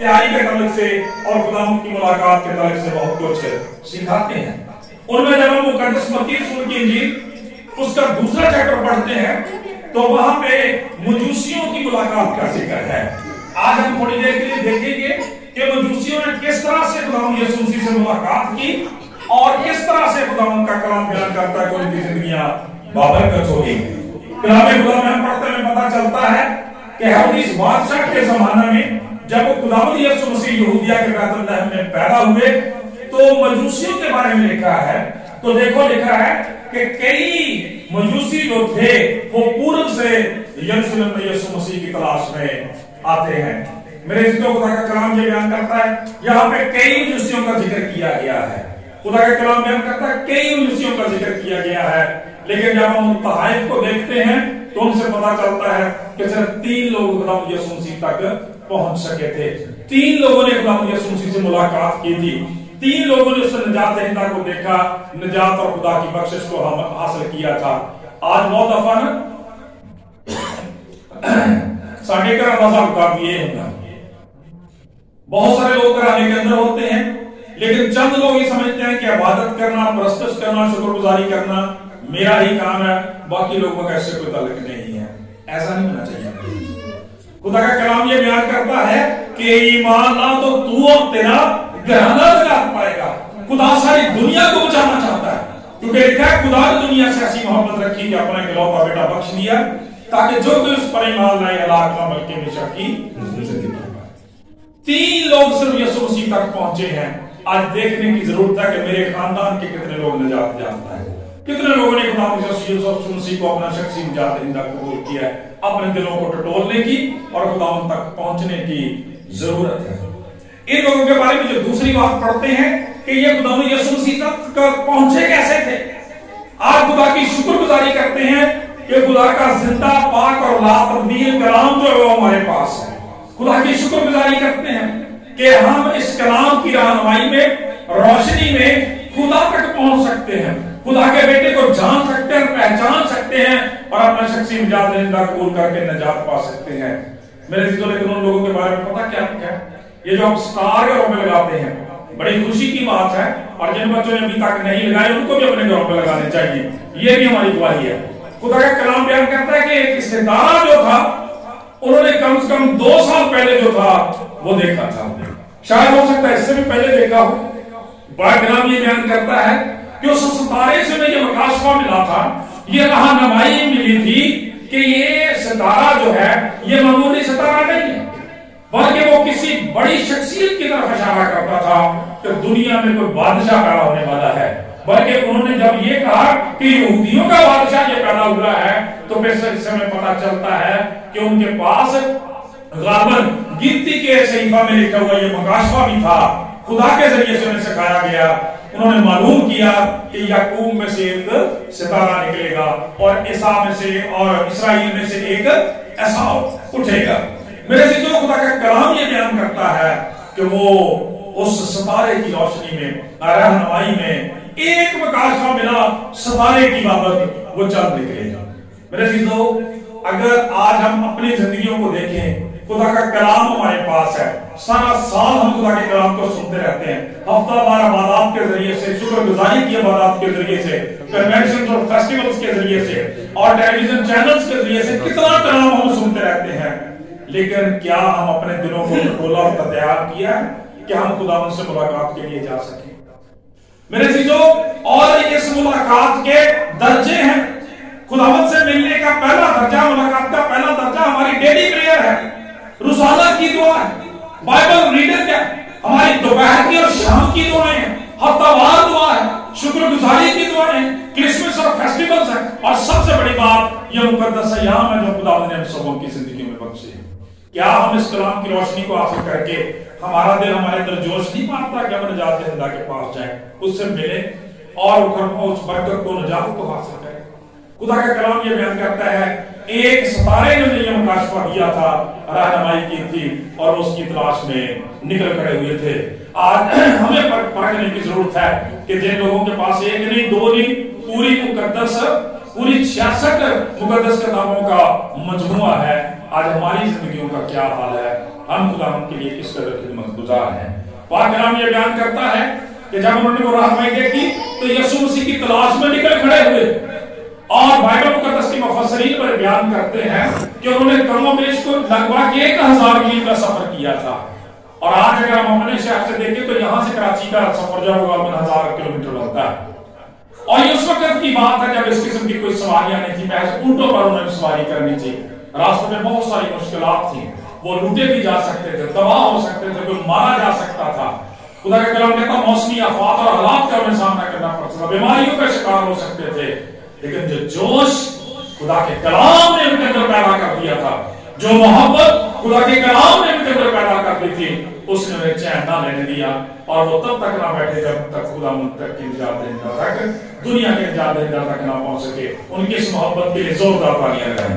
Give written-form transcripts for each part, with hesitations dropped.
तैयारी के ताल्लुक से और खुदावंद की मुलाकात के ताल्लुक से बहुत कुछ सिखाते हैं। उनमें जब हम मुकद्दस मत्ती रसूल की इंजील उसका दूसरा चैप्टर पढ़ते हैं तो वहां पे मजूसियों की मुलाकात का जिक्र है। आज हम थोड़ी देर के लिए देखेंगे कि मजूसियों ने किस तरह से खुदावंद यीशु मसीह से मुलाकात की और किस तरह से खुदावंद का कलाम बयान करता है कि उनकी जिंदगियां बाबरकत होगी। कलाम खुदा में हम पढ़ते हुए पता चलता है कि हेरोदेस बादशाह के जमाने में जब खुदावंद यीशु मसीह यहूदिया के बैतलहम में पैदा हुए तो मजूसियों के बारे में लिखा है। तो देखो लिखा है कि कई मजूसी जो थे वो पूर्व से यरूशलेम में यीशु मसीह की तलाश में आते हैं। मेरे इज्जतों खुदा का कलाम ये बयान करता है, यहाँ पे कई मजूसियों का जिक्र किया गया है। खुदा का कलाम बयान करता है कई मजूसियों का जिक्र किया गया है, लेकिन जब हम तहाइफ को देखते हैं तो उनसे पता चलता है कि सिर्फ 3 लोग खुदावंद यीशु मसीह तक पहुंच सके थे। 3 लोगों ने खुदावंद यीशु मसीह से मुलाकात की थी। 3 लोगों ने उस निजात दहिंदा को देखा, निजात और खुदा की बख्शिश को हम हासिल किया था। आज बहुत दफा ना साढ़े घर मजा मुकाबले ये होता है, बहुत सारे लोग घराने के अंदर होते हैं, लेकिन चंद लोग ये समझते हैं कि इबादत करना, प्रस्तुत करना, शुक्रगुजारी करना मेरा ही काम है, बाकी लोगों का इससे कोई ताल्लुक नहीं है। ऐसा नहीं होना चाहिए। खुदा का कलाम ये बयान करता है कि ईमान ला तो तू और तेरा घराना निजात पाएगा। खुदा सारी दुनिया को बचाना चाहता है, क्योंकि लिखा है खुदा ने दुनिया से ऐसी मोहब्बत रखी कि अपना इकलौता बेटा बख्श दिया ताकि जो कोई उस पर ईमान लाए हलाक ना बल्कि हमेशा की जिंदगी पाए। 3 लोग सिर्फ यीशु मसीह तक पहुंचे हैं। आज देखने की जरूरत है कि मेरे खानदान के कितने लोग निजात जानता है, कितने लोगों ने खुदा यीशु मसीह को अपना शख्सी निजात दहिंदा कबूल किया है। अपने दिलों को टटोलने की और खुदावंद तक पहुंचने की जरूरत है। इन लोगों के बारे में जो दूसरी बात पढ़ते हैं कि ये खुदावंद यीशु मसीह तक पहुंचे कैसे थे। आज खुदा की शुक्रगुजारी करते हैं कि खुदा का जिंदा पाक और लातब्दील कलाम जो है वो हमारे पास है। खुदा की शुक्रगुजारी करते हैं कि हम इस कलाम की रहनुमाई में, रोशनी में खुदा तक पहुंच सकते हैं, खुदा के बेटे को जान सकते हैं, पहचान सकते हैं और अपना शख्सी निजात दहिंदा कबूल करके निजात पा सकते हैं। मेरे चीजों लेकिन उन लोगों के बारे में पता क्या है, ये जो हम स्टार घरों में लगाते हैं बड़ी खुशी की बात है, और जिन बच्चों ने अभी तक नहीं लगाए उनको भी अपने घरों में लगाने चाहिए, ये भी हमारी दुआई है। खुदा का कलाम बयान करता है कि एक सितारा जो था उन्होंने कम से कम 2 साल पहले जो था वो देखा था, शायद हो सकता है इससे भी पहले देखा हो। बड़ा कलाम ये बयान करता है कि उस सितारे से ये मकाशवा मिला था, ये रहनुमाई मिली थी कि ये सितारा जो है ये मामूली सितारा नहीं है, बल्कि वो किसी बड़ी शख्सियत की तरफ इशारा करता था कि दुनिया में कोई बादशाह पैदा होने वाला है। बल्कि उन्होंने जब ये कहा कि यहूदियों का बादशाह ये पैदा हुआ है तो फिर इस समय पता चलता है कि उनके पास गाबन गिनती के सहीफा में लिखा हुआ ये मकाशवा भी था, खुदा के जरिए से उन्हें सिखाया गया। उन्होंने मालूम किया कि याकूब में से एक सितारा निकलेगा और ईसा में से और इसराइल में से एक एसाव उठेगा। मेरे चीजों खुदा का कलाम ये बयान करता है कि वो उस सितारे की रोशनी में, रहनुमाई में एक मकाशवा मिला, सितारे की बाबत वो चल निकलेगा। मेरे चीजों अगर आज हम अपनी जिंदगियों को देखें, खुदा का कलाम हमारे पास है, सारा साल हम खुदा के कलाम को सुनते रहते हैं, हफ्तावार इबादत के जरिए से, शुक्रगुजारी की इबादत के जरिए से, कन्वेंशन और फेस्टिवल्स के जरिए से और टेलीविजन चैनल्स के जरिए से कितना कलाम हम सुनते रहते हैं, लेकिन क्या हम अपने दिलों को खोला और तैयार किया है कि हम खुदावंद से मुलाकात के लिए जा सकें। मेरे चीजों और इस मुलाकात के दर्जे हैं। खुदावंद से मिलने का पहला दर्जा, मुलाकात का पहला दर्जा हमारी डेली प्रेयर है, रोजाना की दुआ है, बाइबल रीडर क्या हमारी दोपहर की और शाम की दुआएं हैं, हफ्तावार दुआ है, शुक्रगुजारी की दुआएं हैं, क्रिसमस और फेस्टिवल्स है, और सबसे बड़ी बात यह मुकद्दस अय्याम है जो खुदावंद ने हम सबों की जिंदगी में बख्शे हैं। क्या हम इस कलाम की रोशनी को हासिल करके हमारा दिल हमारे अंदर जोश नहीं मारता कि हम निजात दहिंदा के पास जाएं, उससे मिले और उस बरकत को, निजात को हासिल करें। खुदा का कलाम ये बयान करता है एक सितारे ने ये मकाशवा दिया था, रहनुमाई की थी और उसकी तलाश में निकल खड़े हुए थे। आज हमें परखने की जरूरत है कि जिन लोगों के पास एक नहीं, 2 नहीं, पूरी 66 मुकद्दस किताबों का मजमुआ है, आज हमारी जिंदगियों का क्या हाल है। ہم خدا ان کے لیے کس قدر خدمت گزار ہیں۔ پاک کلام یہ بیان کرتا ہے کہ جب انہوں نے وہ رہنمائی دیکھی تو یسوع مسیح کی تلاش میں نکل کھڑے ہوئے، اور بائبل مقدس کے مفسرین پر بیان کرتے ہیں کہ انہوں نے کم و بیش کو لگ بھگ 1000 میل کا سفر کیا تھا۔ اور آج اگر ہم اپنے شہر سے دیکھیں تو یہاں سے کراچی کا سفر جو ہے 1000 کلومیٹر لگتا ہے، اور یہ اس وقت کی بات ہے جب اس قسم کی کوئی سواریاں نہیں تھی، محض اونٹوں پر انہیں سواری کرنی تھی۔ راستوں میں بہت ساری مشکلات تھیں، وہ لوٹے بھی جا سکتے تھے، تباہ ہو سکتے تھے، کوئی مارا جا سکتا تھا۔ خدا کا کلام کہتا موسمی آفات اور حالات کا انہیں سامنا کرنا پڑتا تھا، بیماریوں کا شکار ہو سکتے تھے، لیکن جو جوش خدا کے کلام نے ان کے اندر پیدا کر دیا تھا، جو محبت خدا کے کلام نے ان کے اندر پیدا کر دی تھی، اس نے انہیں چین نہ لینے دیا، اور وہ تب تک نہ بیٹھے جب تک خدا ان تک کی نجات دہندہ تک، دنیا کے نجات دہندہ تک نہ پہنچ سکے۔ ان کی اس محبت کے لیے زوردار تالیاں لگائیں۔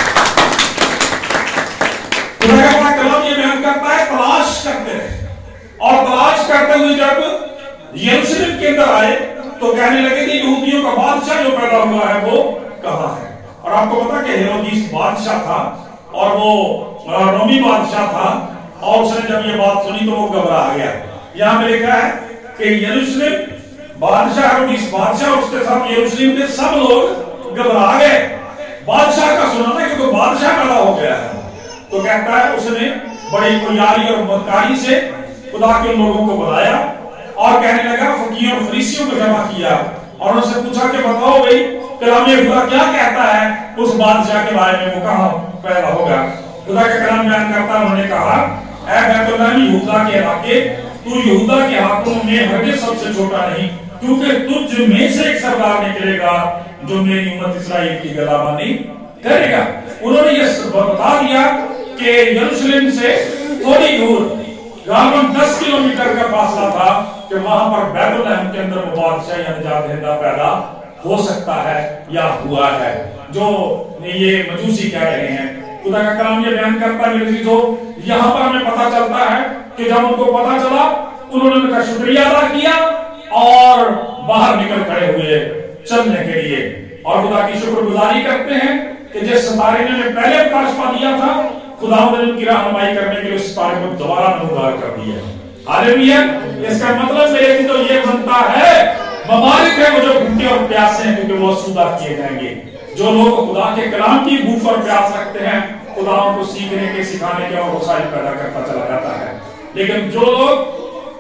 خدا کا کلام یہ بیان کرتا ہے تلاش کرتے رہے، اور تلاش کرتے ہوئے جب یروشلم کے اندر آئے تو کہنے لگے کہ یہودیوں کا بادشاہ جو پیدا ہوا ہے وہ کہاں ہے؟ اور آپ کو پتا کہ ہیرودیس بادشاہ تھا، اور وہ رومی بادشاہ تھا، اور اس نے جب یہ بات سنی تو وہ گھبرا گیا۔ یہاں پہ لکھا ہے کہ یروشلم بادشاہ ہیرودیس بادشاہ اور اس کے ساتھ یروشلم کے سب لوگ گھبرا گئے۔ بادشاہ کا سنا تھا کہ کوئی بادشاہ پیدا ہو گیا ہے، تو کہتا ہے اس نے بڑی کویاری اور مکاری سے خدا کے لوگوں کو بلایا، اور کہنے لگا فقیوں اور فریسیوں کو جمع کیا، اور ان سے پوچھا کہ بتاؤ بھئی کلام خدا کیا کہتا ہے اس بادشاہ کے بارے میں، وہ کہاں پیدا ہوگا؟ خدا کا کلام بیان کرتا ہے، انہوں نے کہا اے بیت اللہ یہودا کے علاقے، تو یہودا کے حاکموں میں ہرگز سب سے چھوٹا نہیں، کیونکہ تجھ میں سے ایک سردار نکلے گا جو میری امت اسرائیل کی گدابانی کرے گا۔ انہوں نے یہ بتا دیا کہ یروشلم سے تھوڑی دور غالباً 10 کلومیٹر کا فاصلہ تھا کہ وہاں پر بیت الحم کے اندر وہ بادشاہ یا نجات دہندہ پیدا ہو سکتا ہے یا ہوا ہے، جو یہ مجوسی کہہ رہے ہیں۔ خدا کا کلام یہ بیان کرتا ہے میرے عزیزو، یہاں پر ہمیں پتہ چلتا ہے کہ جب ان کو پتہ چلا انہوں نے ان کا شکریہ ادا کیا اور باہر نکل کھڑے ہوئے چلنے کے لیے، اور خدا کی شکر گزاری کرتے ہیں کہ جس ستارے نے ہمیں پہلے کاشفہ دیا تھا، خدا نے ان کی رہنمائی کرنے کے لیے اس ستارے کو دوبارہ نمودار کر دیا۔ ہاللیلویا! اس کا مطلب میرے عزیزو یہ بنتا ہے مبارک ہے وہ جو بھوکے اور پیاسے ہیں، کیونکہ وہ سودہ کیے جائیں گے۔ جو لوگ خدا کے کلام کی بھوک اور پیاس رکھتے ہیں، خدا ان کو سیکھنے کے سکھانے کے اور وسائل پیدا کرتا چلا جاتا ہے، لیکن جو لوگ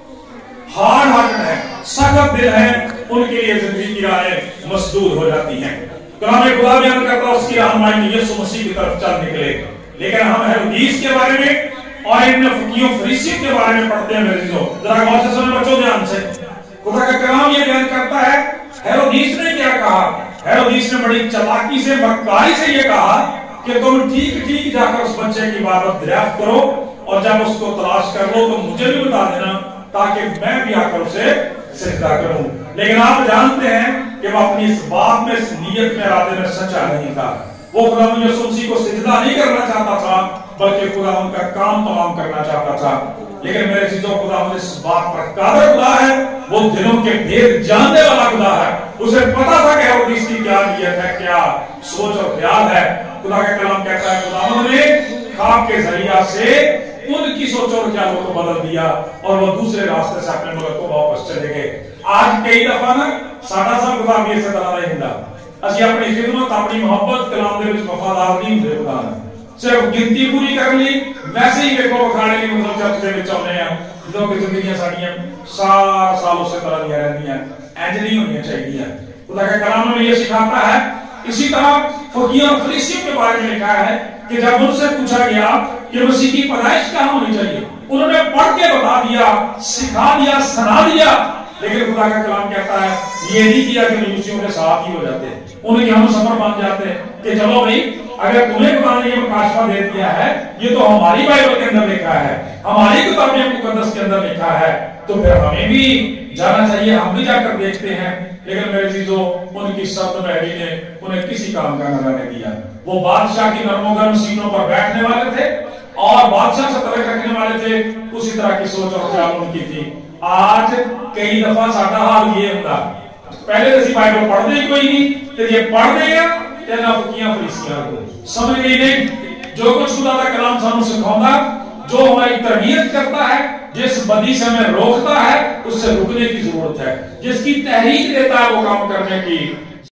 ہارڈ ہارٹ ہیں، سخت دل ہیں، ان کے لیے زندگی کی راہیں مسدود ہو جاتی ہیں۔ کلام خدا بیان کرتا ہے اس کی رہنمائی میں یسوع مسیح کی طرف چل نکلے، لیکن ہم ہیرودیس کے بارے میں اور ان فقیوں فریسیوں کے بارے میں پڑھتے ہیں میرے عزیزو، ذرا غور سے سنیں بچوں دھیان سے۔ خدا کا کلام یہ بیان کرتا ہے ہیرودیس نے کیا کہا؟ ہیرودیس نے بڑی چلاکی سے مکاری سے یہ کہا کہ تم ٹھیک ٹھیک جا کر اس بچے کی عبادت دریافت کرو، اور جب اس کو تلاش کر لو تو مجھے بھی بتا دینا تاکہ میں بھی آ کر اسے سجدہ کروں۔ لیکن آپ جانتے ہیں کہ وہ اپنی اس بات میں، اس نیت میں، ارادے میں سچا نہیں تھا۔ وہ خدا یسوع مسیح کو سجدہ نہیں کرنا چاہتا تھا، بلکہ خدا ان کا کام تمام کرنا چاہتا تھا۔ لیکن میرے عزیزو، خدا اس بات پر قادر خدا ہے، وہ دلوں کے بھید جاننے والا خدا ہے۔ اسے پتا تھا کہ ہیرودیس کی کیا نیت ہے، کیا سوچ اور خیال ہے۔ خدا کا کلام کہتا ہے خدا نے خواب کے ذریعہ سے ان کی سوچ اور خیالوں کو بدل دیا، اور وہ دوسرے راستے سے اپنے ملک کو واپس چلے گئے۔ آج کئی دفعہ نا ساڈا سا خدا بھی اسے طرح نہیں ہوندا، اسی اپنی خدمت، اپنی محبت کلام دے وچ وفادار نہیں ہوندے خدا نے، صرف گنتی پوری کر لی، ویسے ہی ویکھو کھانے لی مطلب چرچ دے وچ آنے ہیں، جدوں کہ زندگیاں ساڈیاں سال اسی طرح دی رہندیاں، انج نہیں ہونی چاہیے۔ خدا کا کلام ہمیں یہ سکھاتا ہے۔ اسی طرح فقیوں اور فریسیوں کے بارے میں لکھا ہے کہ جب ان سے پوچھا گیا کہ مسیح کی پیدائش کہاں ہونی چاہیے، انہوں نے پڑھ کے بتا دیا، سکھا دیا، سنا دیا، لیکن خدا کا کلام کہتا ہے یہ نہیں کیا کہ مجوسیوں کے ساتھ ہی ہو جاتے، ان کے ہم سفر بن جاتے کہ چلو بھائی اگر تمہیں خدا نے یہ مکاشفہ دے دیا ہے، یہ تو ہماری بائبل کے اندر لکھا ہے، ہماری کتاب مقدس کے اندر لکھا ہے، تو پھر ہمیں بھی جانا چاہیے، ہم بھی جا کر دیکھتے ہیں۔ لیکن میرے عزیزو، ان کی سخت مہری نے انہیں کسی کام کا نہ رہنے دیا۔ وہ بادشاہ کی نرم و گرم سینوں پر بیٹھنے والے تھے اور بادشاہ سے تعلق رکھنے والے تھے، اسی طرح کی سوچ اور خیال ان کی تھی۔ آج کئی دفعہ ساڈا حال یہ ہوتا، پہلے تو اسی بائبل پڑھتے ہی کوئی نہیں، پھر یہ پڑھ دے گا تے نہ فقیاں فریسیاں کو سمجھ گئی نہیں۔ جو کچھ خدا کا کلام سانو سکھاوندا جو ہماری تربیت کرتا ہے، جس بدی سے ہمیں روکتا ہے، اس سے رکنے کی ضرورت ہے، جس کی تحریک دیتا ہے وہ کام کرنے کی،